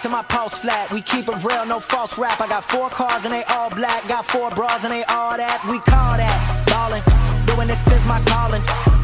to my pulse flat. We keep it real, no false rap. I got 4 cars and they all black. Got 4 bras and they all that. We call that ballin'. Doing this is my calling.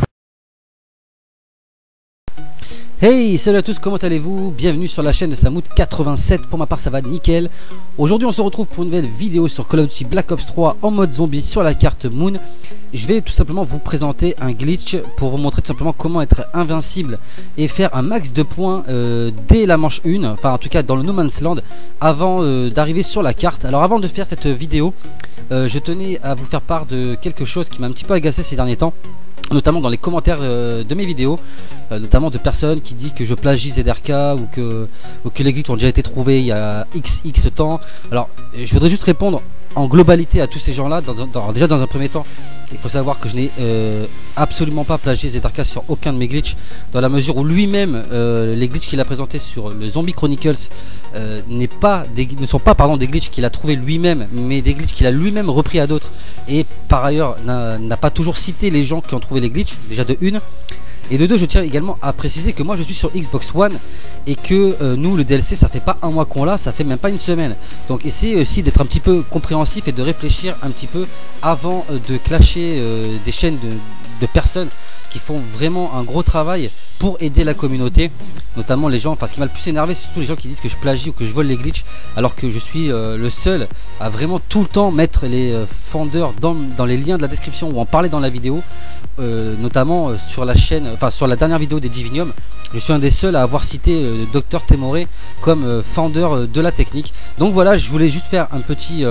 Hey, salut à tous, comment allez-vous? Bienvenue sur la chaîne de Samoud87, pour ma part ça va nickel. Aujourd'hui on se retrouve pour une nouvelle vidéo sur Call of Duty Black Ops 3 en mode zombie sur la carte Moon. Je vais tout simplement vous présenter un glitch pour vous montrer tout simplement comment être invincible et faire un max de points dès la manche 1, enfin en tout cas dans le No Man's Land, avant d'arriver sur la carte. Alors avant de faire cette vidéo, je tenais à vous faire part de quelque chose qui m'a un petit peu agacé ces derniers temps, notamment dans les commentaires de mes vidéos, notamment de personnes qui disent que je plagie ZRK ou que les glitches ont déjà été trouvés il y a XX temps. Alors je voudrais juste répondre en globalité à tous ces gens là. Déjà dans un premier temps, il faut savoir que je n'ai absolument pas plagié ZRK sur aucun de mes glitches, dans la mesure où lui-même les glitches qu'il a présentés sur le Zombie Chronicles ne sont pas des glitches qu'il a trouvé lui-même, mais des glitches qu'il a lui-même repris à d'autres, et par ailleurs n'a pas toujours cité les gens qui ont trouvé les glitches, déjà de une. Et de deux, je tiens également à préciser que moi je suis sur Xbox One et que nous le DLC ça fait pas un mois qu'on l'a, ça fait même pas une semaine. Donc essayez aussi d'être un petit peu compréhensif et de réfléchir un petit peu avant de clasher des chaînes de personnes qui font vraiment un gros travail pour aider la communauté, notamment les gens. Enfin, ce qui m'a le plus énervé, c'est surtout les gens qui disent que je plagie ou que je vole les glitches, alors que je suis le seul à vraiment tout le temps mettre les fendeurs dans les liens de la description ou en parler dans la vidéo, notamment sur la chaîne, enfin sur la dernière vidéo des Divinium. Je suis un des seuls à avoir cité Dr Temoré comme fendeur de la technique. Donc voilà, je voulais juste faire un petit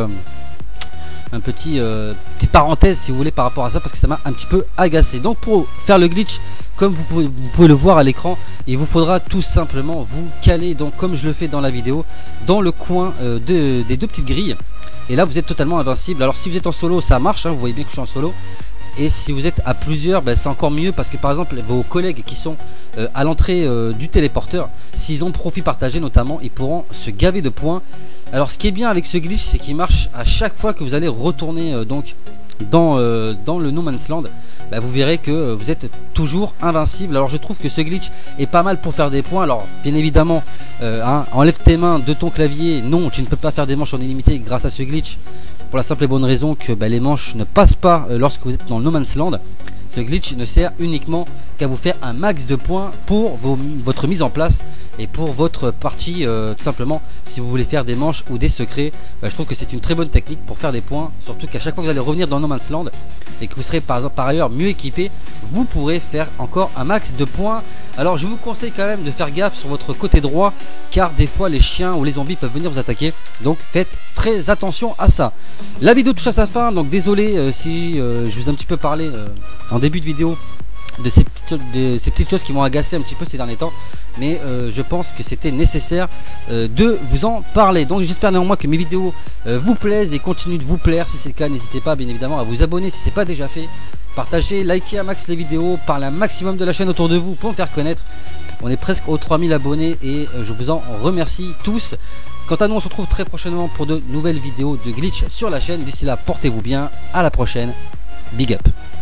petite parenthèse si vous voulez par rapport à ça, parce que ça m'a un petit peu agacé. Donc pour faire le glitch, comme vous pouvez le voir à l'écran, il vous faudra tout simplement vous caler, donc comme je le fais dans la vidéo, dans le coin des deux petites grilles, et là vous êtes totalement invincible. Alors si vous êtes en solo ça marche, hein, vous voyez bien que je suis en solo. Et si vous êtes à plusieurs, ben c'est encore mieux, parce que par exemple vos collègues qui sont à l'entrée du téléporteur, s'ils ont profit partagé notamment, ils pourront se gaver de points. Alors ce qui est bien avec ce glitch, c'est qu'il marche à chaque fois que vous allez retourner donc dans le No Man's Land. Ben, vous verrez que vous êtes toujours invincible. Alors je trouve que ce glitch est pas mal pour faire des points. Alors bien évidemment, enlève tes mains de ton clavier. Non, tu ne peux pas faire des manches en illimité grâce à ce glitch, pour la simple et bonne raison que les manches ne passent pas lorsque vous êtes dans le No Man's Land. Ce glitch ne sert uniquement qu'à vous faire un max de points pour votre mise en place et pour votre partie, tout simplement. Si vous voulez faire des manches ou des secrets, je trouve que c'est une très bonne technique pour faire des points, surtout qu'à chaque fois que vous allez revenir dans No Man's Land et que vous serez par ailleurs mieux équipé, vous pourrez faire encore un max de points. Alors je vous conseille quand même de faire gaffe sur votre côté droit, car des fois les chiens ou les zombies peuvent venir vous attaquer, donc faites très attention à ça. La vidéo touche à sa fin, donc désolé si je vous ai un petit peu parlé en début de vidéo de ces petites choses qui m'ont agacé un petit peu ces derniers temps, mais je pense que c'était nécessaire de vous en parler. Donc j'espère néanmoins que mes vidéos vous plaisent et continuent de vous plaire. Si c'est le cas, n'hésitez pas bien évidemment à vous abonner si ce n'est pas déjà fait, partagez, likez à max les vidéos, parlez un maximum de la chaîne autour de vous pour me faire connaître. On est presque aux 3000 abonnés et je vous en remercie tous. Quant à nous, on se retrouve très prochainement pour de nouvelles vidéos de glitch sur la chaîne. D'ici là, portez-vous bien, à la prochaine, big up.